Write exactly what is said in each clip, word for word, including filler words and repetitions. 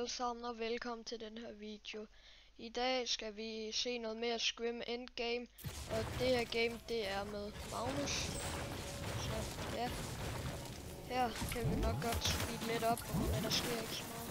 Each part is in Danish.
alle sammen og velkommen til den her video. I dag skal vi se noget mere Scrim Endgame, og det her game det er med Magnus. Så ja, her kan vi nok godt speede lidt op, men der sker ikke så meget.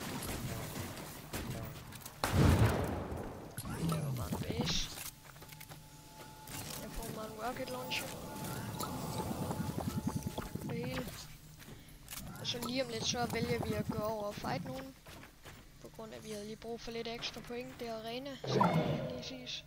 Det var bare en base. Jeg får mig en rocket launcher. Det hele. Og så lige om lidt så vælger vi at gå over og fight nogen. På grund af at vi havde lige brug for lidt ekstra point. Det er arena, så det lige siges.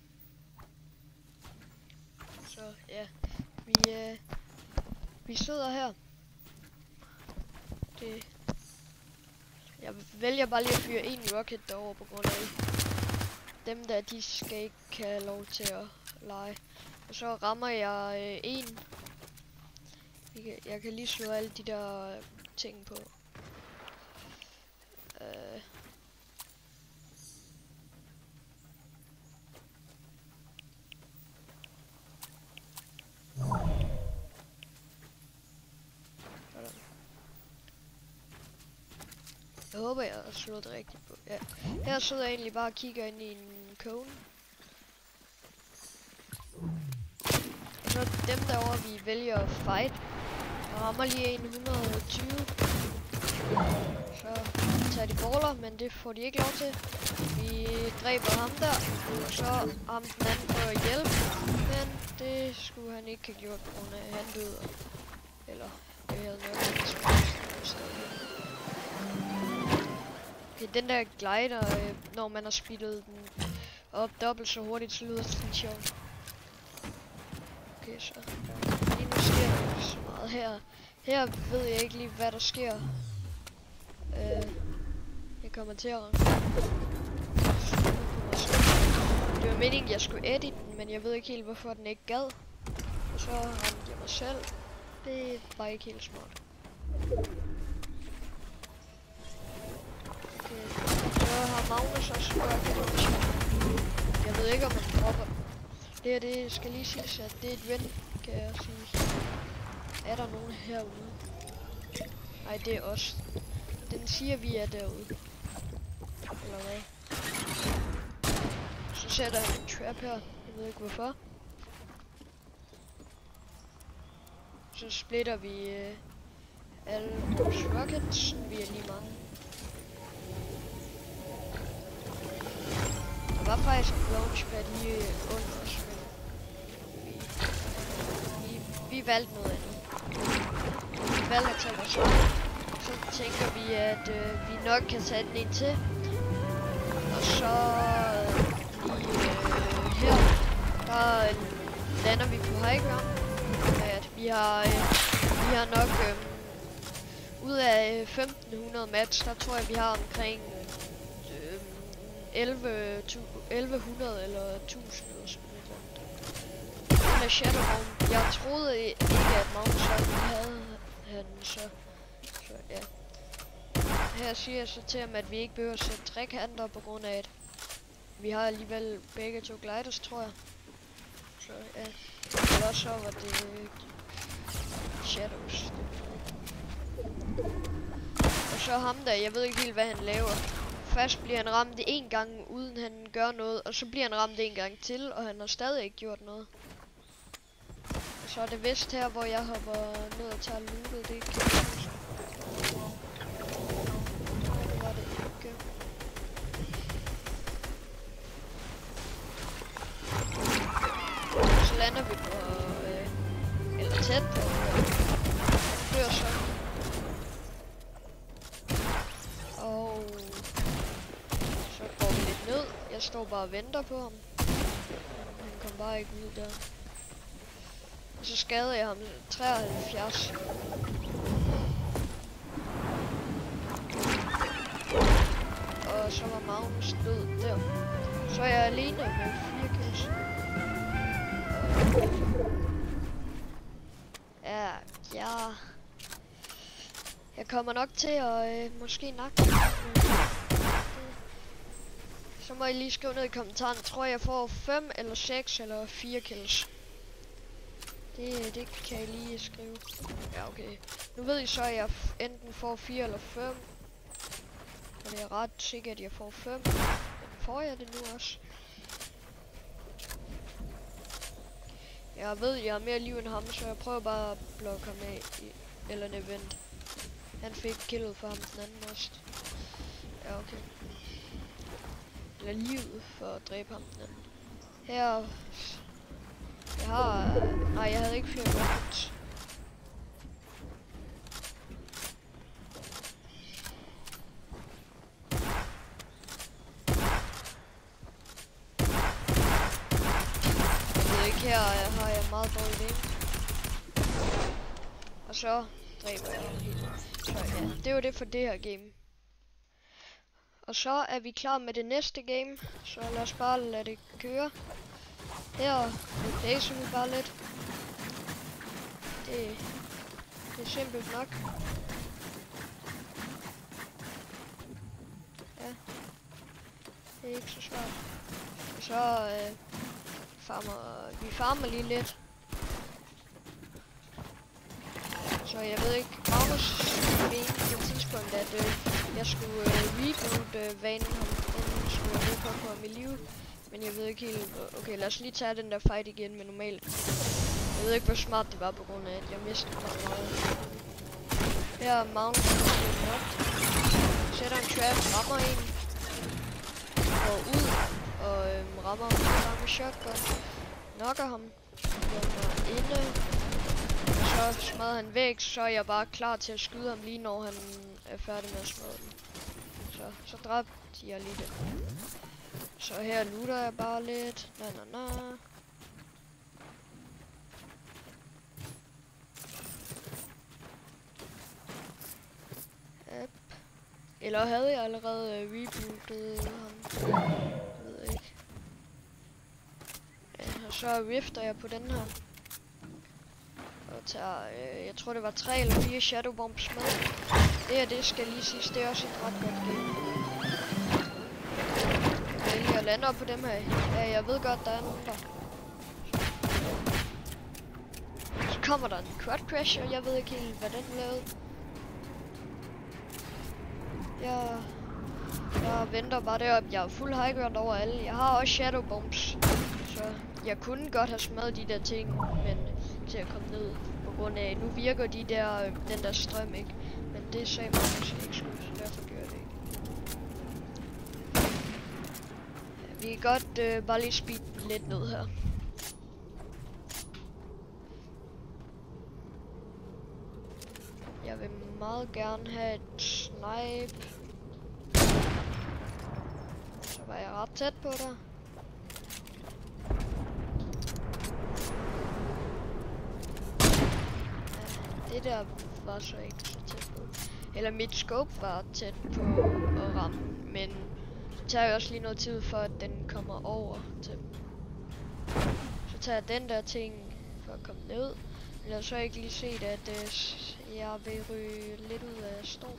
Så ja, vi, øh, vi sidder her. Det, jeg vælger bare lige at fyre en rocket derovre på grund af dem der, de skal ikke have lov til at lege. Og så rammer jeg øh, en. Jeg kan lige slå alle de der ting på. Uh. Jeg håber, jeg har slået det rigtigt på. Ja. Her sidder jeg egentlig bare og kigger ind i en cone. Og så dem derovre, vi vælger at fight. Jeg rammer lige en hundrede og tyve. Så tager de baller, men det får de ikke lov til. Vi dræber ham der, og så ham den anden for at hjælpe. Men det skulle han ikke have gjort, på grund af at han døde. Eller det havde nok okay, den der glider, øh, når man har speedet den op dobbelt så hurtigt, så lyder det sjovt. Okay, så lige nu sker der ikke så meget her. Her ved jeg ikke lige, hvad der sker. Øh, jeg kommer til at ramme. Det var meningen, jeg skulle edite den, men jeg ved ikke helt, hvorfor den ikke gad. Og så ramte jeg mig selv. Det var ikke helt smart. Okay, så har Magnus også gjort. Jeg ved ikke, om han dropper den. Det her, det skal lige siges, at det er et ven, kan jeg sige. Er der nogen herude? Nej, det er os. Den siger, vi er derude. Eller hvad? Så sætter jeg en trap her. Jeg ved ikke hvorfor. Så splitter vi øh, alle vores rockets. Vi er lige mange. Der var faktisk en launchpad lige under os, men vi, vi, vi valgte noget andet. Vi valgte at tage vores vej. Så tænker vi, at øh, vi nok kan tage den ind til. Og så øh, lige øh, her, der øh, lander vi på high ground. At vi har, øh, vi har nok øh, ud af femten hundrede match, der tror jeg, vi har omkring øh, elleve hundrede eller tusind eller sådan noget. Den er Shadowrun. Jeg troede ikke, at Magnus havde han så. Så ja. Her siger jeg så til ham, at vi ikke behøver at sætte trekanter på grund af, at vi har alligevel begge to gliders, tror jeg. Så ja. Eller så var det Shadows. Og så ham der, jeg ved ikke helt, hvad han laver. Først bliver han ramt en gang, uden han gør noget, og så bliver han ramt en gang til, og han har stadig ikke gjort noget. Og så er det vist her, hvor jeg hopper ned og tager lootet, det kan jeg huske. Nej, det var det ikke. Så lander vi på, øh, eller tæt på, øh, før så. Og så går vi lidt ned. Jeg står bare og venter på ham. Han kom bare ikke ud der. Og så skader jeg ham treoghalvfjerds. Og så var Magnus død der. Så er jeg alene med fire kills. Ja, ja. Jeg kommer nok til at øh, måske nakke. Så må I lige skrive ned i kommentaren. Jeg tror jeg får fem eller seks eller fire kills. Det, det kan I lige skrive. Ja, okay. Nu ved I så, at jeg enten får fire eller fem. Og det er ret sikker, at jeg får fem. Men får jeg det nu også? Jeg ved, jeg har mere liv end ham, så jeg prøver bare at blokke ham af i eller en event. Han fik killet for ham den anden også. Ja, okay. Eller livet for at dræbe ham den anden. Her... Jeg har... Nej, jeg havde ikke flere weapons. Jeg ved ikke, her har jeg meget dårlig idé. Og så dræber jeg ham helt. Så ja, det var det for det her game. Og så er vi klar med det næste game, så lad os bare lade det køre. Her læser vi bare lidt. Det, det er simpelt nok. Ja, det er ikke så svært. Og så øh, farmer vi farmer lige lidt. Så jeg ved ikke, Magnus mente på et tidspunkt, at øh, jeg skulle øh, reboot øh, vanen ham, inden skulle jeg ned på at komme i live. Men jeg ved ikke helt, okay, lad os lige tage den der fight igen med normalt. Jeg ved ikke, hvor smart det var på grund af, at jeg mistede meget meget. Her er Magnus nok. Sætter en trap, rammer en. Går ud og øhm, rammer ham med shotgun. Knocker ham. Kommer inde. Så smadrer han væk, så er jeg bare klar til at skyde ham lige når han er færdig med at smadre den. Så, så dræbte jeg lige det. Så her looter jeg bare lidt. Na na na. Yep. Eller havde jeg allerede uh, rebootet ham? Jeg ved ikke. Ja, og så rifter jeg på den her. Og tager, øh, jeg tror det var tre eller fire shadow bombs med. Det her, det skal lige siges, det er også et ret godt game. Jeg lander på dem her. Ja, jeg ved godt, der er nogen der. Så kommer der en quad crash, og jeg ved ikke helt, hvad den lavede. Jeg, jeg venter bare deroppe. Jeg er fuld high ground over alle. Jeg har også shadow bombs. Så jeg kunne godt have smadret de der ting, men til at komme ned på grund af, nu virker de der, den der strøm ikke. Men det sagde man også ikke skulle, så derfor gør jeg det ikke. Vi kan godt øh, bare lige speede lidt ned her. Jeg vil meget gerne have et snipe. Så var jeg ret tæt på der. Ja, det der var så ikke så tæt på. Eller mit scope var tæt på at ramme, men det tager jo også lige noget tid for, at den kommer over til dem. Så tager jeg den der ting for at komme ned. Men jeg har så ikke lige set, at uh, jeg vil ryge lidt ud af stormen.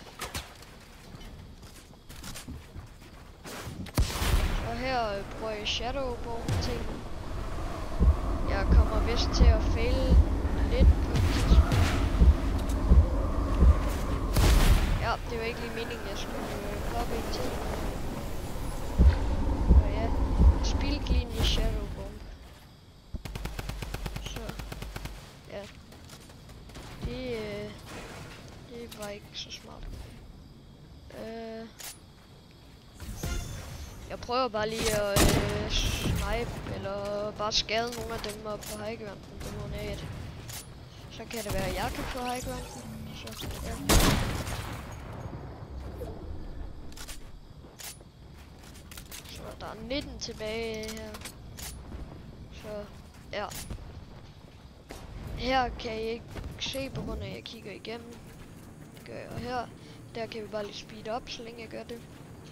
Og her uh, bruger jeg shadowborn ting. Jeg kommer vist til at fail lidt på et tidspunkt. Ja, det var ikke lige meningen, jeg skulle uh, komme i tid. Og ja, jeg spildte lige en shadowborn. Så, ja. Det, øh, det var ikke så smart. Øh, jeg prøver bare lige at øh, snipe, eller bare skade nogle af dem op på high grounden, det må jeg et. Så kan det være, at jeg kan få high grounden. Så, ja. Så der er nitten tilbage her. Så, ja. Her kan I ikke se, på grund af at jeg kigger igennem. Det gør jeg her. Der kan vi bare lige speede op, så længe jeg gør det.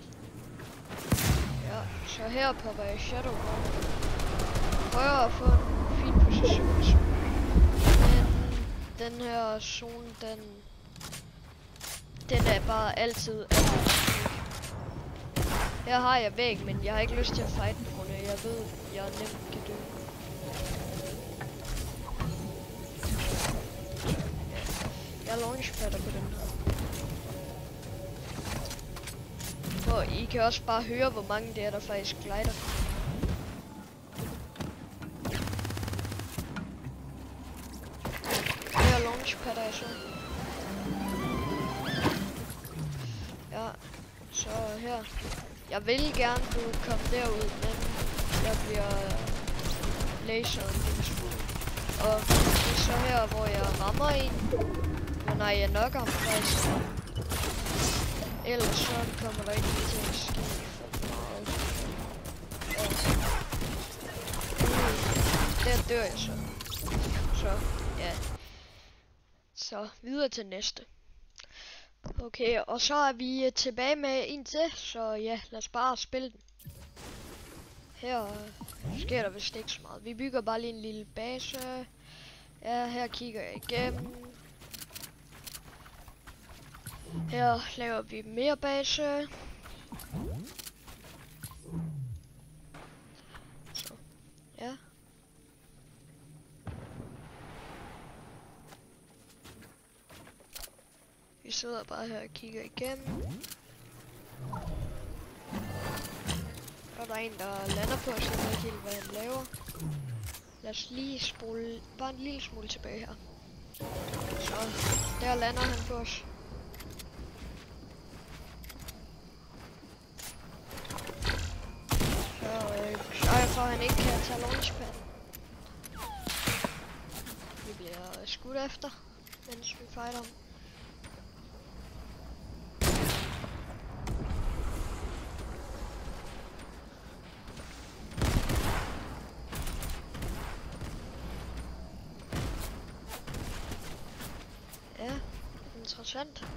Ja, så her popper jeg shadowborn. Prøver at få en fin position. Men den her zone, den... Den er bare altid altid. Her har jeg væg, men jeg har ikke lyst til at fight på grund af, jeg ved, jeg nemt kan dø. Jeg launchpadder på den her. Og I kan også bare høre, hvor mange det er, der faktisk glider. Her er launchpad altså. Ja, så her. Jeg vil gerne kunne komme derud, men jeg bliver laseret en lille smule. Og det er så her, hvor jeg rammer en. Men nej, jeg knocker ham faktisk. Ellers så kommer der ikke til at ske for meget. Og der dør jeg så. Så, ja. Så videre til næste. Okay, og så er vi tilbage med en til, så ja, lad os bare spille den. Her sker der vist ikke så meget. Vi bygger bare lige en lille base. Ja, her kigger jeg igennem. Her laver vi mere base. Så, ja. Vi sidder bare her og kigger igennem. Og der er en, der lander på os, jeg ved ikke helt, hvad han laver. Lad os lige spole bare en lille smule tilbage her. Så, der lander han på os. Sørg for, at han ikke kan tage launchpad. Vi bliver skudt efter, mens vi fighter ham. Ja, interessant.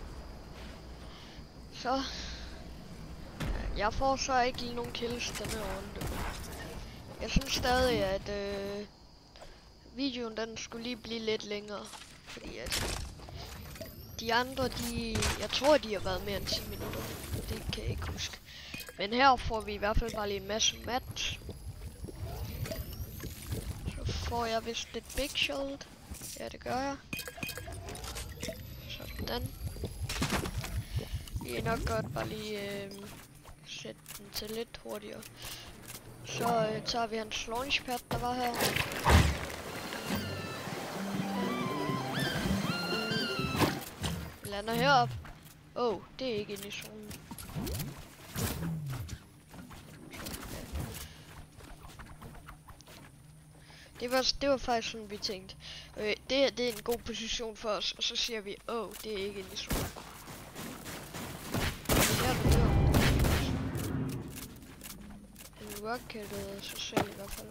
Så jeg får så ikke lige nogen kills denne runde. Jeg synes stadig, at øh, videoen den skulle lige blive lidt længere. Fordi at de andre, de, jeg tror de har været mere end ti minutter. Det kan jeg ikke huske. Men her får vi i hvert fald bare lige en masse match. Så får jeg vist et big shield. Ja, det gør jeg. Sådan. Vi er nok godt bare lige øh, sætte den til lidt hurtigere. Så øh, tager vi hans launchpad, der var her. Vi lander herop. Åh, oh, det er ikke inde i zonen. Det var, det var faktisk sådan, vi tænkte. Øh, det her, det er en god position for os. Og så siger vi, åh, oh, det er ikke inde i zonen. Her er det. Rockettet sig selv i hvert fald.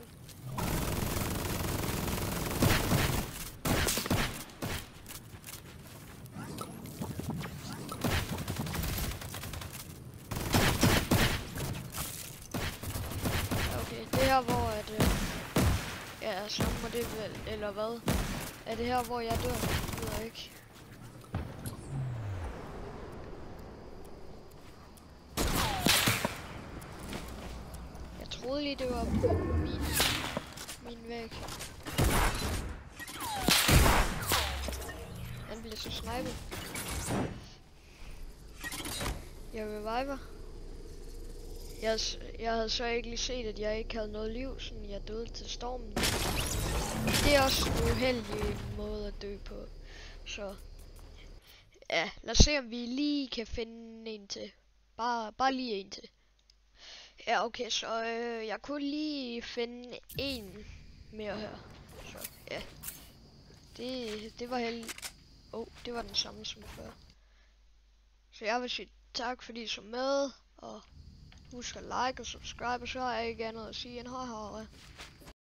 Okay, det her hvor er det... Ja, så må det vel, eller hvad? Er det her hvor jeg dør? Det ved jeg ikke. Jeg troede lige, det var på min, min væg. Han blev så snipet. Jeg reviver. Jeg, jeg havde så ikke lige set, at jeg ikke havde noget liv, så jeg døde til stormen. Det er også en uheldig måde at dø på. Så ja, lad os se, om vi lige kan finde en til. Bare, bare lige en til. Ja, okay, så øh, jeg kunne lige finde en mere her. Så ja, det, det var heldigt. Åh, oh, det var den samme som før. Så jeg vil sige tak, fordi I så med, og husk at like og subscribe, og så har jeg ikke andet at sige end hej hej.